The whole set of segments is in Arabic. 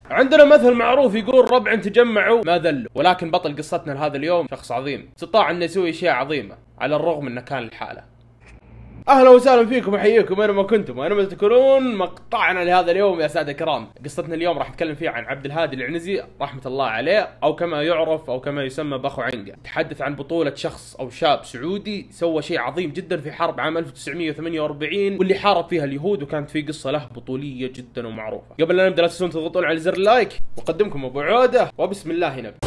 عندنا مثل معروف يقول ربع تجمعوا ما ذلوا، ولكن بطل قصتنا لهذا اليوم شخص عظيم استطاع انه يسوي اشياء عظيمة على الرغم انه كان لحاله. اهلا وسهلا فيكم واحييكم اينما كنتم واينما تكونون. مقطعنا لهذا اليوم يا ساده الكرام، قصتنا اليوم راح نتكلم فيها عن عبد الهادي العنزي رحمه الله عليه، او كما يعرف او كما يسمى باخو عنقه. تحدث عن بطوله شخص او شاب سعودي سوى شيء عظيم جدا في حرب عام 1948 واللي حارب فيها اليهود، وكانت في قصه له بطوليه جدا ومعروفه. قبل لا نبدا لا تنسون تضغطون على زر اللايك، واقدمكم ابو عوده وبسم الله نبدا.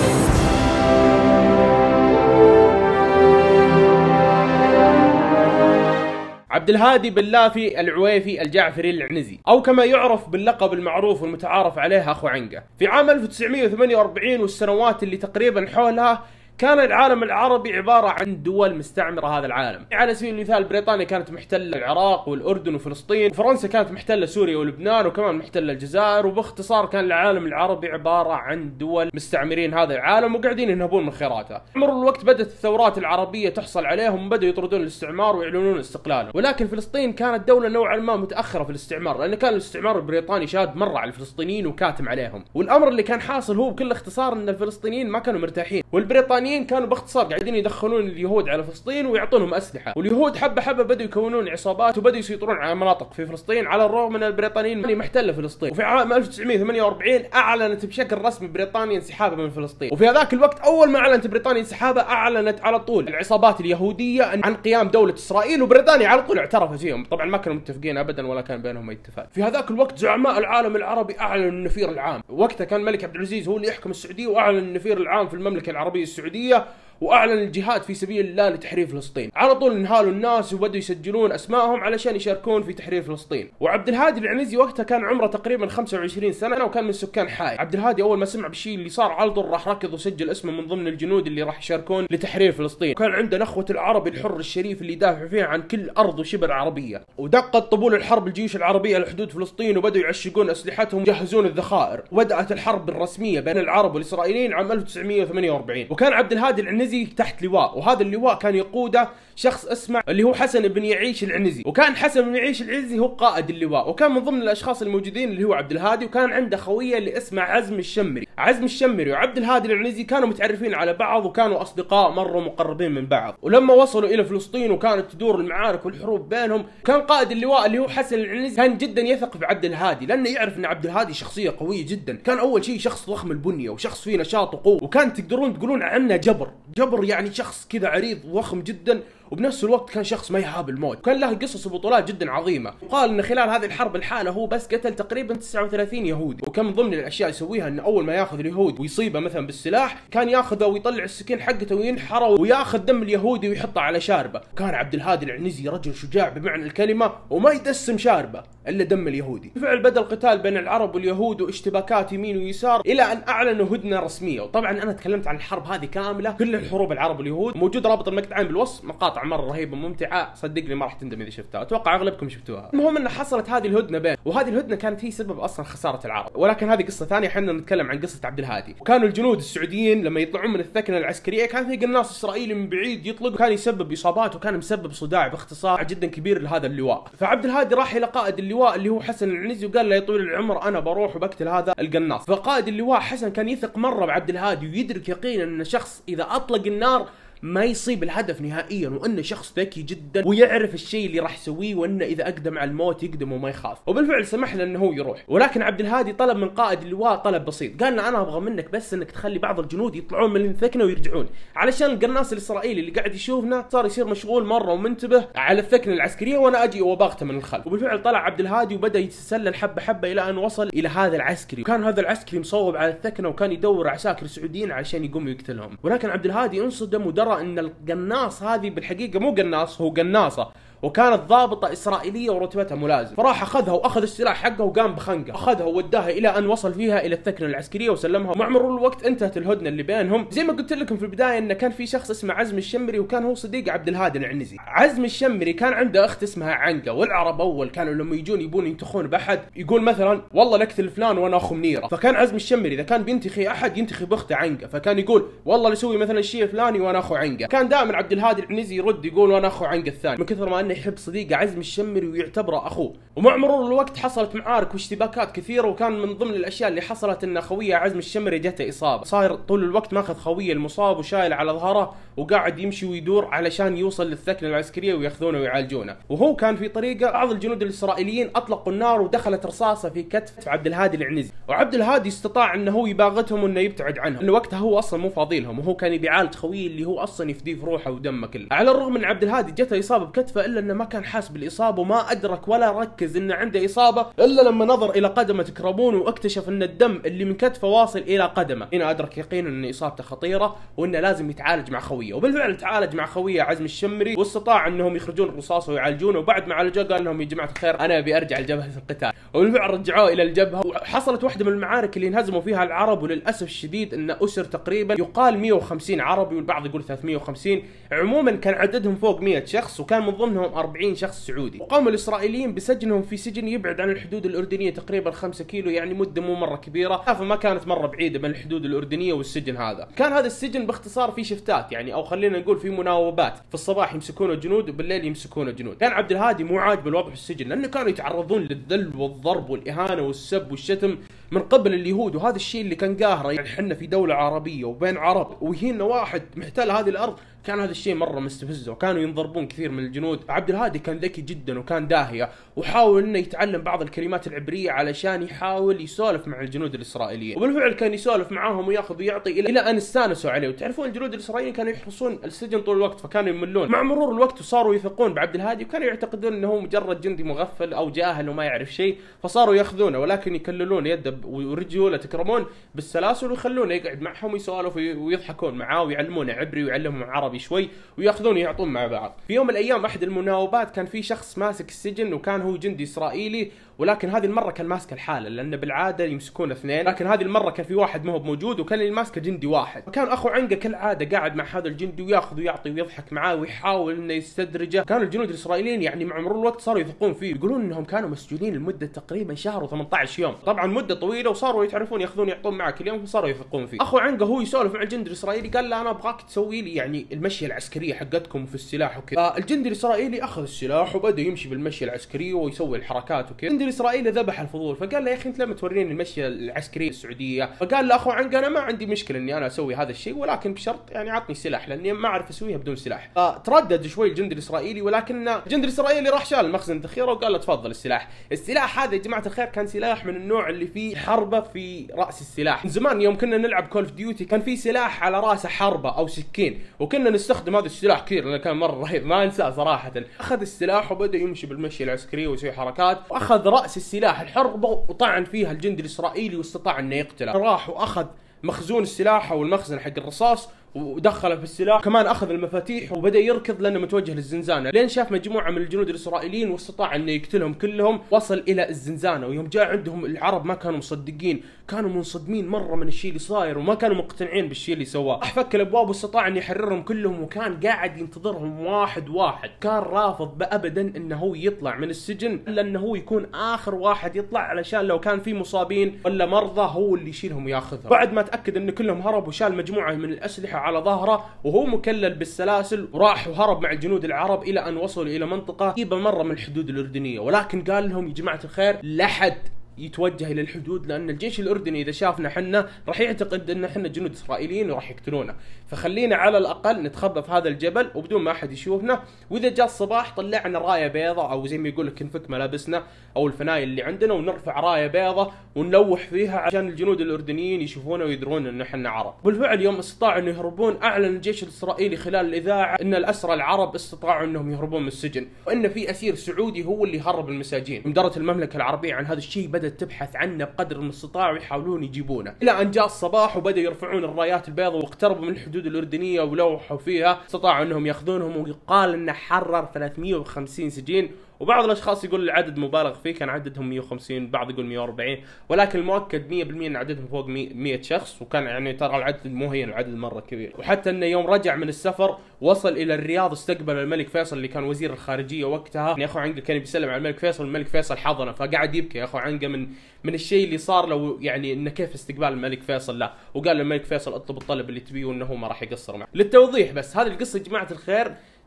عبد الهادي بن لافي العويفي الجعفري العنزي، او كما يعرف باللقب المعروف والمتعارف عليه اخو عنقه. في عام 1948 والسنوات اللي تقريبا حولها كان العالم العربي عبارة عن دول مستعمرة هذا العالم. على سبيل المثال بريطانيا كانت محتلة العراق والأردن وفلسطين، وفرنسا كانت محتلة سوريا ولبنان وكمان محتلة الجزائر، وباختصار كان العالم العربي عبارة عن دول مستعمرين هذا العالم وقاعدين ينهبون من خيراتها. مر الوقت بدأت الثورات العربية تحصل عليهم وبدأوا يطردون الاستعمار ويعلنون استقلالهم، ولكن فلسطين كانت دولة نوعا ما متأخرة في الاستعمار، لأن كان الاستعمار البريطاني شاد مرة على الفلسطينيين وكاتم عليهم. والأمر اللي كان حاصل هو بكل اختصار أن الفلسطينيين ما كانوا مرتاحين، والبريطانيين كانوا باختصار قاعدين يدخلون اليهود على فلسطين ويعطونهم اسلحه، واليهود حبه حبه بدأوا يكونون عصابات وبدأوا يسيطرون على مناطق في فلسطين، على الرغم من البريطانيين محتله فلسطين. وفي عام 1948 اعلنت بشكل رسمي بريطانيا انسحابها من فلسطين، وفي هذاك الوقت اول ما اعلنت بريطانيا انسحابها اعلنت على طول العصابات اليهوديه عن قيام دوله اسرائيل، وبريطانيا على طول اعترفت فيهم. طبعا ما كانوا متفقين ابدا ولا كان بينهم اي اتفاق. في هذاك الوقت زعماء العالم العربي اعلنوا النفير العام، وقتها كان الملك عبد العزيز هو اللي يحكم السعوديه، واعلن النفير العام في المملكه العربيه السعوديه، واعلن الجهاد في سبيل الله لتحرير فلسطين. على طول انهالوا الناس وبدأوا يسجلون اسمائهم علشان يشاركون في تحرير فلسطين. وعبد الهادي العنزي وقتها كان عمره تقريبا 25 سنه وكان من سكان حائل. عبد الهادي اول ما سمع بالشيء اللي صار على طول راح ركض وسجل اسمه من ضمن الجنود اللي راح يشاركون لتحرير فلسطين. وكان عنده نخوه العربي الحر الشريف اللي يدافع فيها عن كل ارض وشبر عربيه. ودقت طبول الحرب الجيوش العربيه على حدود فلسطين وبدأوا يعشقون اسلحتهم ويجهزون الذخائر. وبدأت الحرب الرسميه بين العرب والاسرائيليين عام 1948، وكان عبد الهادي العنزي تحت لواء، وهذا اللواء كان يقوده شخص اسمه اللي هو حسن بن يعيش العنزي، وكان حسن بن يعيش العنزي هو قائد اللواء، وكان من ضمن الاشخاص الموجودين اللي هو عبد الهادي، وكان عنده خويه اللي اسمه عزم الشمري. عزم الشمري وعبد الهادي العنزي كانوا متعرفين على بعض وكانوا اصدقاء مره مقربين من بعض. ولما وصلوا الى فلسطين وكانت تدور المعارك والحروب بينهم، كان قائد اللواء اللي هو حسن العنزي كان جدا يثق بعبد الهادي، لانه يعرف ان عبد الهادي شخصيه قويه جدا. كان اول شيء شخص ضخم البنيه وشخص فيه نشاط وقوه، وكان تقدرون تقولون عنه جبر يعني شخص كذا عريض وضخم جدا، وبنفس الوقت كان شخص ما يهاب الموت، وكان له قصص وبطولات جدا عظيمه. وقال ان خلال هذه الحرب الحاله هو بس قتل تقريبا 39 يهودي، وكان من ضمن الاشياء يسويها انه اول ما ياخذ اليهود ويصيبه مثلا بالسلاح كان ياخذه ويطلع السكين حقته وينحره وياخذ دم اليهودي ويحطه على شاربه. كان عبد الهادي العنزي رجل شجاع بمعنى الكلمه، وما يدسم شاربه الا دم اليهودي. بالفعل بدا القتال بين العرب واليهود واشتباكات يمين ويسار الى ان اعلنوا هدنه رسميه. وطبعا انا تكلمت عن الحرب هذه كامله، كل الحروب العرب واليهود، موجود رابط المقطعين بالوصف، مقاطع مره رهيبه ممتعه صدقني ما راح تندم اذا شفتها، اتوقع اغلبكم شفتوها. المهم ان حصلت هذه الهدنه بين، وهذه الهدنه كانت هي سبب اصلا خساره العرب، ولكن هذه قصه ثانيه. احنا نتكلم عن قصه عبد الهادي. وكانوا الجنود السعوديين لما يطلعون من الثكنه العسكريه كان في قناص اسرائيلي من بعيد يطلق، وكان يسبب اصابات وكان مسبب صداع باختصار جدا كبير لهذا اللواء. فعبد الهادي راح الى قائد اللواء اللي هو حسن العنزي وقال له يا طويل العمر انا بروح وبقتل هذا القناص. فقائد اللواء حسن كان يثق مره بعبد الهادي ويدرك يقينا ان شخص اذا اطلق النار ما يصيب الهدف نهائيا، وانه شخص ذكي جدا ويعرف الشيء اللي راح يسويه، وانه اذا اقدم على الموت يقدم وما يخاف. وبالفعل سمح له انه هو يروح، ولكن عبد الهادي طلب من قائد اللواء طلب بسيط، قال له انا ابغى منك بس انك تخلي بعض الجنود يطلعون من الثكنه ويرجعون، علشان القناص الاسرائيلي اللي قاعد يشوفنا صار يصير مشغول مره ومنتبه على الثكنه العسكريه، وانا اجي وباغته من الخلف. وبالفعل طلع عبد الهادي وبدا يتسلل حبه حبه الى ان وصل الى هذا العسكري، وكان هذا العسكري مصوب على الثكنه وكان يدور عساكر سعوديين علشان يقوم يقتلهم. ولكن عبد الهادي انصدم ودرى ان القناص هذه بالحقيقه مو قناص، هو قناصه، وكانت ضابطة إسرائيلية ورتبتها ملازم. فراح أخذها وأخذ السلاح حقه وقام بخنقه، أخذها ووداها إلى أن وصل فيها إلى الثكنة العسكرية وسلمها. ومع مرور الوقت انتهت الهدنة اللي بينهم. زي ما قلت لكم في البداية إن كان في شخص اسمه عزم الشمري، وكان هو صديق عبد الهادي العنزي. عزم الشمري كان عنده أخت اسمها عنقة، والعرب أول كانوا لما يجون يبون ينتخون بأحد يقول مثلا والله نقتل فلان وأنا أخو منيرة، فكان عزم الشمري إذا كان بينتخي أحد ينتخي بأخته عنقة، فكان يقول والله يسوي مثلا الشيء الفلاني وأنا أخو عنقة. كان دائما عبد الهادي العنزي يرد يقول وأنا أخو عنقة الثاني، من كثر ما كان يحب صديقه عزمي الشمري ويعتبره اخوه. ومع مرور الوقت حصلت معارك واشتباكات كثيره، وكان من ضمن الاشياء اللي حصلت ان خويه عزمي الشمري جته اصابه، صاير طول الوقت ماخذ خويه المصاب وشايل على ظهره وقاعد يمشي ويدور علشان يوصل للثكنه العسكريه وياخذونه ويعالجونه. وهو كان في طريقه بعض الجنود الاسرائيليين اطلقوا النار ودخلت رصاصه في كتف عبد الهادي العنزي، وعبد الهادي استطاع انه هو يباغتهم وانه يبتعد عنهم، انه وقتها هو اصلا مو فاضي لهم، وهو كان بيعالج خويه اللي هو اصلا يفديه في روحه ودمه كله. على الرغم ان عبد الهادي جته اصابه بكتفه الا انه ما كان حاس بالاصابه وما ادرك ولا ركز انه عنده اصابه الا لما نظر الى قدمه كربون واكتشف ان الدم اللي من كتفه واصل الى قدمه. هنا ادرك يقينا ان اصابته خطيره وانه لازم يتعالج مع خويه، وبالفعل تعالج مع خويه عزمي الشمري واستطاع انهم يخرجون الرصاصه ويعالجونه. وبعد ما عالجوه قال لهم يا جماعه الخير انا ابي ارجع لجبهه القتال، وبالفعل رجعوه الى الجبهه. وحصلت واحده من المعارك اللي انهزموا فيها العرب، وللاسف الشديد ان اسر تقريبا يقال 150 عربي والبعض يقول 350، عموما كان عددهم فوق 100 شخص وكان من ضمنهم 40 شخص سعودي. وقام الاسرائيليين بسجنهم في سجن يبعد عن الحدود الاردنيه تقريبا 5 كيلو، يعني مده مو مره كبيره، فما كانت مره بعيده بين الحدود الاردنيه والسجن هذا. كان هذا السجن باختصار في شفتات، يعني او خلينا نقول في مناوبات، في الصباح يمسكونه جنود وبالليل يمسكونه جنود. كان عبد الهادي مو عاجب الوضع في السجن لانه كانوا يتعرضون للذل والضرب والاهانه والسب والشتم من قبل اليهود، وهذا الشيء اللي كان قاهره. يعني احنا في دوله عربيه وبين عرب ويهينا واحد محتل هذه الارض، كان هذا الشيء مره مستفزه وكانوا ينضربون كثير من الجنود. عبد الهادي كان ذكي جدا وكان داهيه، وحاول انه يتعلم بعض الكلمات العبريه علشان يحاول يسولف مع الجنود الاسرائيليين، وبالفعل كان يسولف معاهم وياخذ ويعطي الى ان استانسوا عليه. وتعرفون الجنود الاسرائيليين كانوا يحرسون السجن طول الوقت فكانوا يملون. مع مرور الوقت وصاروا يثقون بعبد الهادي وكانوا يعتقدون انه هو مجرد جندي مغفل او جاهل وما يعرف شيء، فصاروا ياخذونه ولكن يكللون يده ورجوله تكرمون بالسلاسل ويخلونه يقعد معهم ويسولف ويضحكون معاه ويعلمونه عبري ويعلمهم عربي شوي وياخذون ويعطون مع بعض. في يوم من الايام احد المناوبات كان في شخص ماسك السجن وكان هو جندي اسرائيلي، ولكن هذه المره كان ماسك الحاله لان بالعاده يمسكون اثنين، لكن هذه المره كان في واحد ما هو موجود وكان اللي ماسكه جندي واحد. فكان اخو عنقه كالعاده قاعد مع هذا الجندي وياخذ ويعطي ويضحك معاه ويحاول انه يستدرجه. كانوا الجنود الاسرائيليين يعني مع مرور الوقت صاروا يثقون فيه، يقولون انهم كانوا مسجونين لمده تقريبا شهر و18 يوم، طبعا مده طويله، وصاروا يتعرفون ياخذون يعطون معه كل يوم وصاروا يثقون فيه. اخو عنقه هو يسولف مع الجندي الاسرائيلي قال له انا ابغاك تسوي لي يعني المشيه العسكريه حقتكم في السلاح وكذا. فالجندي الاسرائيلي اخذ السلاح وبدا يمشي بالمشيه العسكريه ويسوي الحركات وكذا. الجندي الاسرائيلي ذبح الفضول فقال له يا اخي انت لما توريني المشيه العسكريه السعوديه؟ فقال له اخو عنقه انا ما عندي مشكله اني انا اسوي هذا الشيء ولكن بشرط يعني عطني سلاح لاني ما اعرف اسويها بدون سلاح. فتردد شوي الجندي الاسرائيلي، ولكن الجندي الاسرائيلي راح شال المخزن الذخيره وقال له تفضل السلاح. السلاح هذا يا جماعه الخير كان سلاح من النوع اللي فيه حربه في راس السلاح. من زمان يوم كنا نلعب كول اوف ديوتي كان في سلاح على راسه حربه او سكين، وكنا نستخدم هذا السلاح كثير لانه كان مره رهيب ما انساه صراحه. اخذ السلاح وبدا يمشي بالمشيه العسكريه ويسوي حركات، واخذ راس السلاح الحربه وطعن فيها الجندي الاسرائيلي واستطاع انه يقتله. راح واخذ مخزون السلاح او المخزن حق الرصاص ودخله في السلاح، كمان اخذ المفاتيح وبدا يركض لانه متوجه للزنزانه، لين شاف مجموعه من الجنود الاسرائيليين واستطاع انه يقتلهم كلهم. وصل الى الزنزانه ويوم جاء عندهم العرب ما كانوا مصدقين، كانوا منصدمين مره من الشيء اللي صاير وما كانوا مقتنعين بالشيء اللي سواه. راح فك الابواب واستطاع ان يحررهم كلهم، وكان قاعد ينتظرهم واحد واحد، كان رافض ابدا انه هو يطلع من السجن الا انه هو يكون اخر واحد يطلع علشان لو كان في مصابين ولا مرضى هو اللي يشيلهم وياخذهم. بعد ما تاكد ان كلهم هربوا شال مجموعه من الاسلحه على ظهره وهو مكلل بالسلاسل وراح وهرب مع الجنود العرب الى ان وصلوا الى منطقه قريبه مره من الحدود الاردنيه. ولكن قال لهم يا جماعه الخير لا حد يتوجه الى الحدود لان الجيش الاردني اذا شافنا حنا راح يعتقد ان احنا جنود اسرائيليين وراح يقتلونا، فخلينا على الاقل نتخبى في هذا الجبل وبدون ما احد يشوفنا، واذا جاء الصباح طلعنا رايه بيضاء او زي ما يقول لك نفك ملابسنا او الفنايل اللي عندنا ونرفع رايه بيضاء ونلوح فيها عشان الجنود الاردنيين يشوفونا ويدرون ان احنا عرب. بالفعل يوم استطاعوا انه يهربون اعلن الجيش الاسرائيلي خلال الاذاعه ان الاسرى العرب استطاعوا انهم يهربون من السجن، وان في اسير سعودي هو اللي هرب المساجين. مديريه المملكه العربيه عن هذا الشيء بدات تبحث عنه بقدر المستطاع ويحاولون يجيبونه، الى ان جاء الصباح وبدأوا يرفعون الرايات البيضاء واقتربوا من الحدود الاردنيه ولوحوا فيها، استطاعوا انهم ياخذونهم، ويقال انه حرر 350 سجين. وبعض الاشخاص يقول العدد مبالغ فيه، كان عددهم 150، بعض يقول 140، ولكن المؤكد 100% ان عددهم فوق 100 شخص، وكان يعني ترى العدد مو هين، العدد مره كبير. وحتى انه يوم رجع من السفر وصل الى الرياض استقبل الملك فيصل اللي كان وزير الخارجيه وقتها. يعني اخو عنقه كان بيسلم على الملك فيصل، الملك فيصل حضنه فقعد يبكي اخو عنقه من الشيء اللي صار له، يعني انه كيف استقبال الملك فيصل له، وقال للملك فيصل اطلب الطلب اللي تبيه وانه ما راح يقصر معه. للتوضيح بس، هذه القصه يا جماعه الخير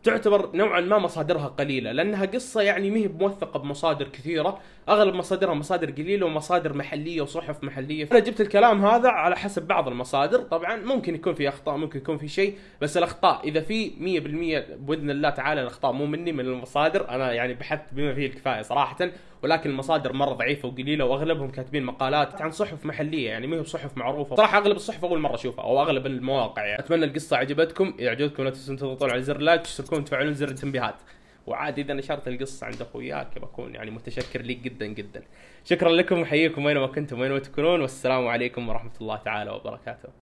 تعتبر نوعا ما مصادرها قليله، لانها قصه يعني ما هي موثقه بمصادر كثيره، اغلب مصادرها مصادر قليله ومصادر محليه وصحف محليه. انا جبت الكلام هذا على حسب بعض المصادر، طبعا ممكن يكون في اخطاء، ممكن يكون في شيء، بس الاخطاء اذا في 100% باذن الله تعالى الاخطاء مو مني، من المصادر. انا يعني بحثت بما فيه الكفايه صراحه، ولكن المصادر مره ضعيفه وقليله، واغلبهم كاتبين مقالات عن صحف محليه، يعني ما هي بصحف معروفه. صراحه اغلب الصحف اول مره اشوفها، او اغلب المواقع يعني. اتمنى القصه عجبتكم، اذا عجبتكم لا تنسون تضغطون على زر لايك، تشتركون وتفعلون زر التنبيهات. وعاد اذا نشرت القصه عند اخوياك بكون يعني متشكر لك جدا جدا. شكرا لكم، وحييكم اينما كنتم وين ما تكونون، والسلام عليكم ورحمه الله تعالى وبركاته.